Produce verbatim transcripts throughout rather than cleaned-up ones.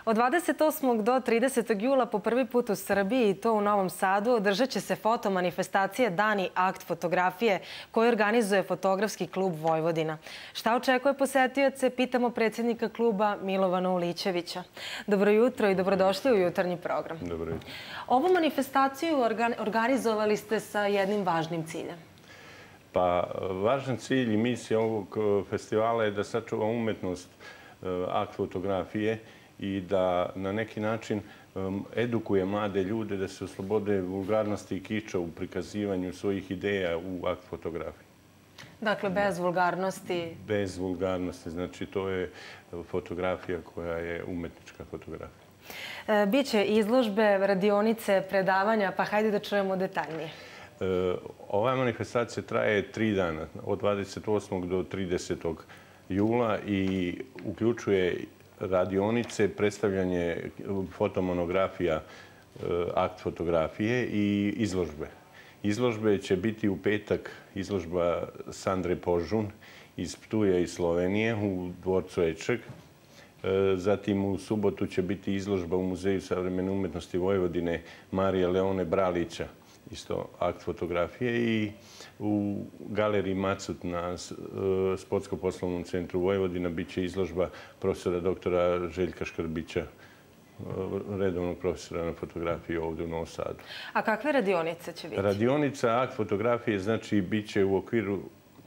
Od dvadeset osmog do tridesetog jula po prvi put u Srbiji i to u Novom Sadu održat će se fotomanifestacije Dani akt fotografije koju organizuje Fotografski klub Vojvodina. Šta očekuje posetioce, pitamo predsjednika kluba Milovana Ulićevića. Dobro jutro i dobrodošli u jutarnji program. Dobro jutro. Ovu manifestaciju organizovali ste sa jednim važnim ciljem. Pa, važan cilj i misija ovog festivala je da sačuva umetnost akt fotografije i da na neki način edukuje mlade ljude da se oslobode vulgarnosti i kiča u prikazivanju svojih ideja u akt fotografiji. Dakle, bez vulgarnosti? Bez vulgarnosti. Znači, to je fotografija koja je umetnička fotografija. Biće izložbe, radionice, predavanja, pa hajde da čujemo detaljnije. Ova manifestacija traje tri dana, od dvadeset osmog do tridesetog jula i uključuje radionice, predstavljanje fotomonografija, akt fotografije i izložbe. Izložbe će biti u petak izložba Sandre Požun iz Ptuja iz Slovenije u dvorcu Ečeg. Zatim u subotu će biti izložba u Muzeju savremene umetnosti Vojvodine Marije Leone Bralića, isto akt fotografije, i u galeriji Macut na Sportsko-poslovnom centru Vojvodina bit će izložba profesora doktora Željka Škrbića, redovnog profesora na fotografiji ovdje u Novom Sadu. A kakve radionice će biti? Radionica akt fotografije znači bit će u okviru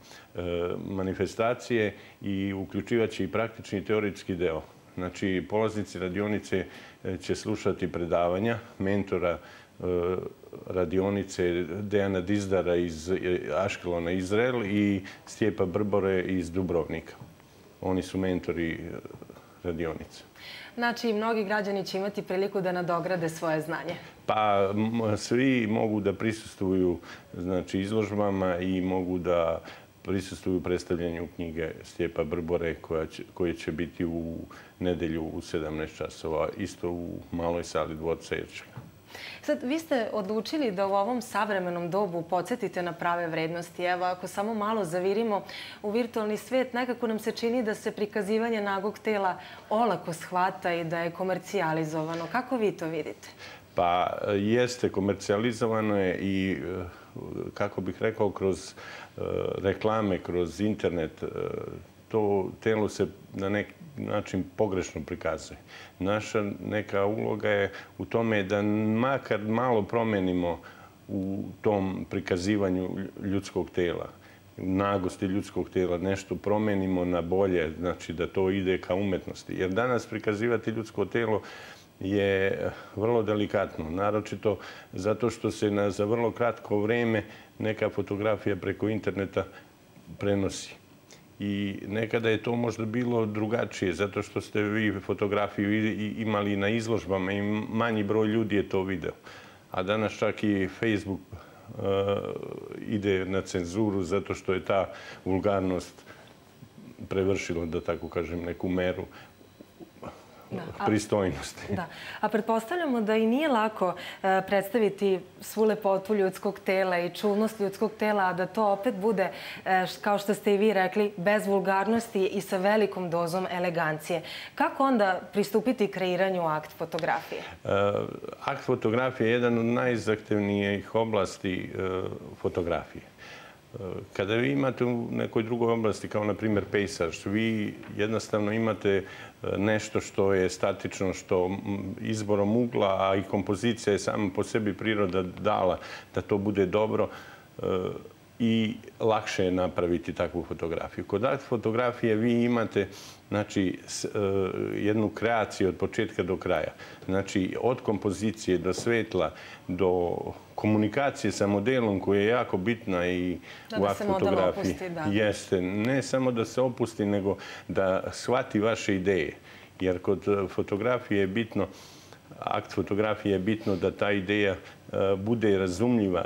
manifestacije i uključivaće i praktični i teoretski deo. Znači, polaznici radionice će slušati predavanja mentora radionice Dejana Dizdara iz Aškelona, Izrael, i Stjepa Brbore iz Dubrovnika. Oni su mentori radionice. Znači, mnogi građani će imati priliku da nadograde svoje znanje. Pa, svi mogu da prisustvuju izložbama i mogu da prisustvuju predstavljanju knjige Stjepa Brbore koje će biti u nedelju u sedamnaest časova, isto u maloj sali dvorca Ečega. Sad, vi ste odlučili da u ovom savremenom dobu podsjetite na prave vrednosti. Evo, ako samo malo zavirimo u virtualni svijet, nekako nam se čini da se prikazivanje nagog tela olako shvata i da je komercijalizovano. Kako vi to vidite? Pa, jeste, komercijalizovano je i, kako bih rekao, kroz reklame, kroz internet, to telo se na neki način pogrešno prikazuje. Naša neka uloga je u tome da makar malo promenimo u tom prikazivanju ljudskog tela, nagosti ljudskog tela, nešto promenimo na bolje, znači da to ide ka umetnosti. Jer danas prikazivati ljudsko telo je vrlo delikatno, naročito zato što se za vrlo kratko vreme neka fotografija preko interneta prenosi. I nekada je to možda bilo drugačije, zato što ste vi fotografiju imali na izložbama i manji broj ljudi je to video. A danas čak i Facebook ide na cenzuru zato što je ta vulgarnost prevršila, da tako kažem, neku meru pristojnosti. A pretpostavljamo da i nije lako predstaviti svu lepotu ljudskog tela i čulnost ljudskog tela, a da to opet bude, kao što ste i vi rekli, bez vulgarnosti i sa velikom dozom elegancije. Kako onda pristupiti kreiranju akt fotografije? Akt fotografije je jedan od najzahtevnijih oblasti fotografije. Kada vi imate u nekoj drugoj oblasti, kao na primjer pejsaž, vi jednostavno imate nešto što je statično, što izborom ugla, a i kompozicija je sama po sebi priroda dala da to bude dobro i lakše je napraviti takvu fotografiju. Kod akt fotografije vi imate jednu kreaciju od početka do kraja. Znači, od kompozicije do svetla, do komunikacije sa modelom koja je jako bitna i u akt fotografiji. Jeste, ne samo da se opusti, nego da shvati vaše ideje. Jer kod fotografije je bitno, akt fotografije je bitno da ta ideja bude razumljiva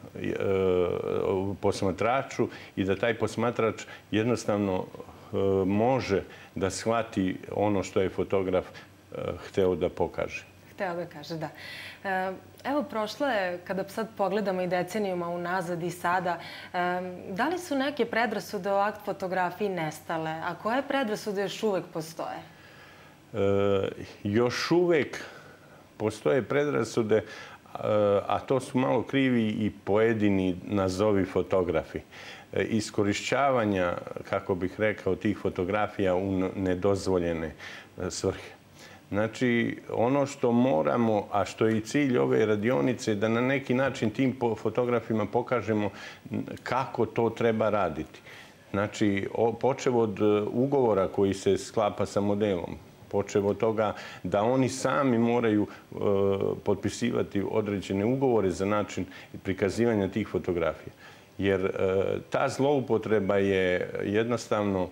posmatraču i da taj posmatrač jednostavno može da shvati ono što je fotograf hteo da pokaže. Hteo da kaže, da. Evo, prošlo je, kada sad pogledamo i decenijuma unazad i sada, da li su neke predrasude o akt fotografiji nestale? A koje predrasude još uvek postoje? još uvek postoje predrasude, a to su malo krivi i pojedini nazovi fotografi. Iskorišćavanja, kako bih rekao, tih fotografija u nedozvoljene svrhe. Znači, ono što moramo, a što je i cilj ove radionice, da na neki način tim fotografima pokažemo kako to treba raditi. Znači, počev od ugovora koji se sklapa sa modelom, počev od toga da oni sami moraju potpisivati određene ugovore za način prikazivanja tih fotografija. Jer ta zloupotreba je jednostavno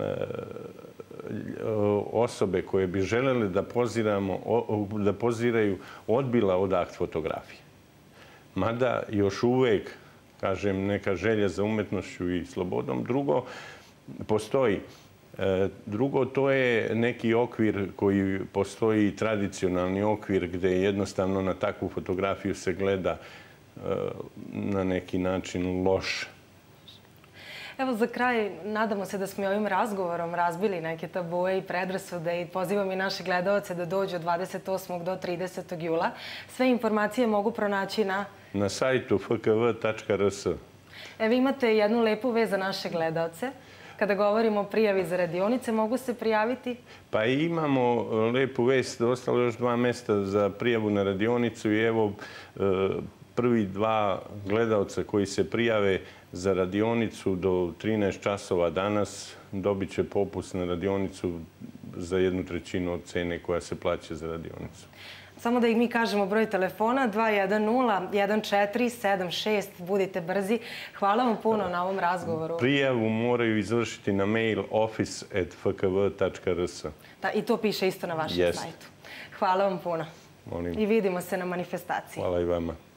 osobe koje bi želele da poziramo, da poziraju odbila od akt fotografije. Mada još uvek, kažem, neka želja za umetnošću i slobodom. Drugo, postoji. Drugo, to je neki okvir koji postoji, tradicionalni okvir, gde jednostavno na takvu fotografiju se gleda na neki način loše. Evo, za kraj, nadamo se da smo i ovim razgovorom razbili neke tabue i predrasude i pozivam i naše gledalce da dođu od dvadeset osmog do tridesetog jula. Sve informacije mogu pronaći na... Na sajtu f k v tačka r s. Evo, imate jednu lepu vest za naše gledalce. Kada govorimo o prijavi za radionice, mogu se prijaviti? Pa imamo lepu vest. Ostalo još dva mesta za prijavu na radionicu i evo prvi dva gledalca koji se prijave za radionicu do trinaest časova danas dobit će popust na radionicu za jednu trećinu od cene koja se plaća za radionicu. Samo da ih mi kažemo broj telefona dva jedan nula jedan četiri sedam šest. Budite brzi. Hvala vam puno na ovom razgovoru. Prijavu moraju izvršiti na mail office at f k v tačka r s. Da, i to piše isto na vašem sajtu. Hvala vam puno. Molim. I vidimo se na manifestaciji. Hvala i vama.